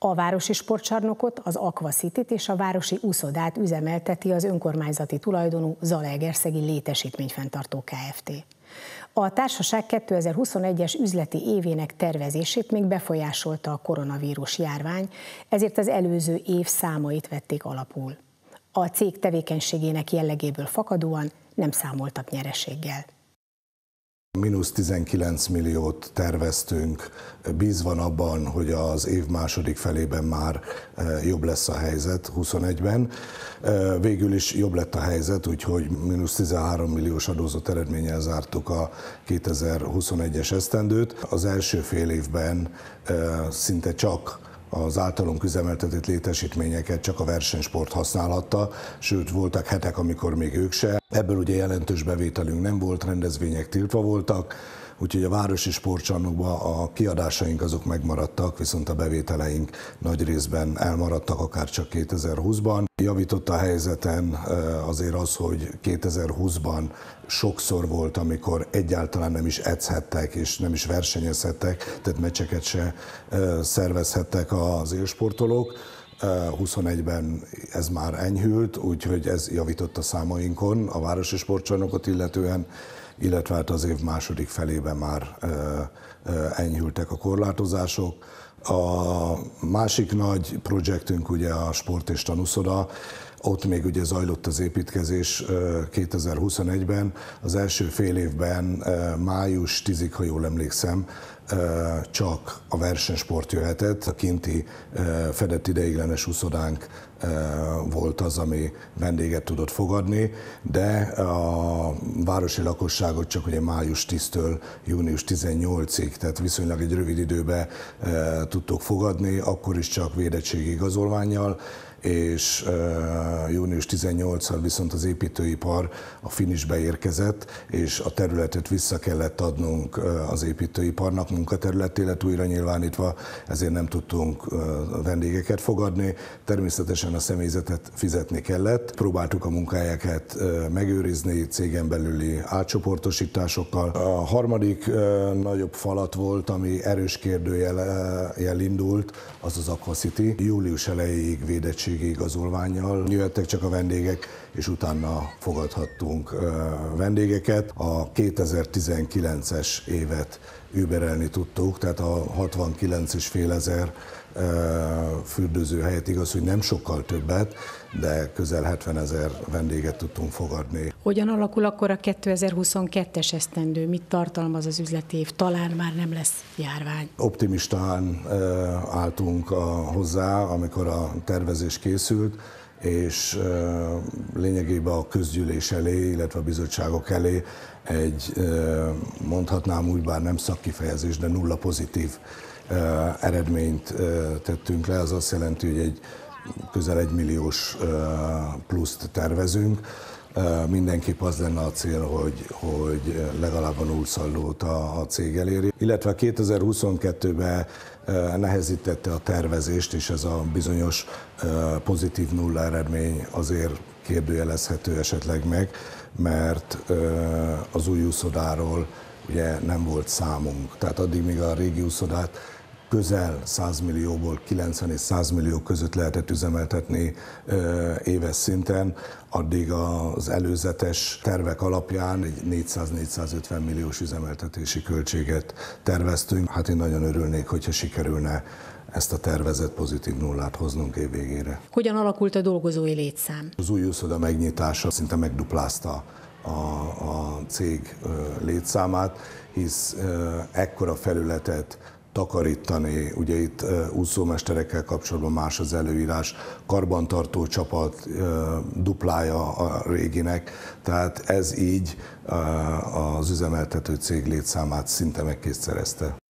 A városi sportcsarnokot, az Aqua Cityt és a városi úszodát üzemelteti az önkormányzati tulajdonú Zalaegerszegi Létesítményfenntartó Kft. A társaság 2021-es üzleti évének tervezését még befolyásolta a koronavírus járvány, ezért az előző év számait vették alapul. A cég tevékenységének jellegéből fakadóan nem számoltak nyereséggel. -19 milliót terveztünk, bízva abban, hogy az év második felében már jobb lesz a helyzet 21-ben. Végül is jobb lett a helyzet, úgyhogy -13 milliós adózott eredménnyel zártuk a 2021-es esztendőt. Az első fél évben szinte csak az általunk üzemeltetett létesítményeket csak a versenysport használhatta, sőt voltak hetek, amikor még ők se. Ebből ugye jelentős bevételünk nem volt, rendezvények tiltva voltak, úgyhogy a városi sportcsarnokban a kiadásaink azok megmaradtak, viszont a bevételeink nagy részben elmaradtak, akár csak 2020-ban. Javított a helyzeten azért az, hogy 2020-ban sokszor volt, amikor egyáltalán nem is edzhettek és nem is versenyezhettek, tehát meccseket se szervezhettek az élsportolók. 21-ben ez már enyhült, úgyhogy ez javított a számainkon a városi sportcsarnokot illetően, illetve hát az év második felében már enyhültek a korlátozások. A másik nagy projektünk ugye a sport és tanúszoda, ott még ugye zajlott az építkezés 2021-ben, az első fél évben május 10-ig, ha jól emlékszem, csak a versenysport jöhetett. A kinti fedett ideiglenes úszodánk volt az, ami vendéget tudott fogadni, de a városi lakosságot csak ugye május 10-től június 18-ig, tehát viszonylag egy rövid időben tudtuk fogadni, akkor is csak védettségi igazolvánnyal, és június 18-al viszont az építőipar a finishbe érkezett, és a területet vissza kellett adnunk az építőiparnak, munkaterületé lett újra nyilvánítva, ezért nem tudtunk vendégeket fogadni. Természetesen a személyzetet fizetni kellett. Próbáltuk a munkahelyeket megőrizni cégen belüli átcsoportosításokkal. A harmadik nagyobb falat volt, ami erős kérdőjel indult, az az Aqua City. Július elejéig védettségi igazolvánnyal jöttek csak a vendégek, és utána fogadhattunk vendégeket. A 2019-es évet überelni tudtuk, tehát a 69.500 fürdőzőhelyet, igaz, hogy nem sokkal többet, de közel 70 000 vendéget tudtunk fogadni. Hogyan alakul akkor a 2022-es esztendő? Mit tartalmaz az üzleti év? Talán már nem lesz járvány. Optimistán álltunk hozzá, amikor a tervezés készült, és lényegében a közgyűlés elé, illetve a bizottságok elé egy, mondhatnám úgy, bár nem szakkifejezés, de nulla pozitív eredményt tettünk le. Az azt jelenti, hogy egy közel 1 milliós pluszt tervezünk. Mindenképp az lenne a cél, hogy legalább a nullszaldót a cég eléri. Illetve 2022-ben nehezítette a tervezést, és ez a bizonyos pozitív nulla eredmény azért kérdőjelezhető esetleg meg, mert az új úszodáról ugye nem volt számunk. Tehát addig, míg a régi úszodát közel 100 millióból 90 és 100 millió között lehetett üzemeltetni éves szinten, addig az előzetes tervek alapján egy 400-450 milliós üzemeltetési költséget terveztünk. Hát én nagyon örülnék, hogyha sikerülne ezt a tervezett pozitív nullát hoznunk év végére. Hogyan alakult a dolgozói létszám? Az új úszoda megnyitása szinte megduplázta a cég létszámát, hisz ekkora felületet takarítani, ugye itt úszómesterekkel kapcsolatban más az előírás, karbantartó csapat duplája a réginek, tehát ez így az üzemeltető cég létszámát szinte megkétszerezte.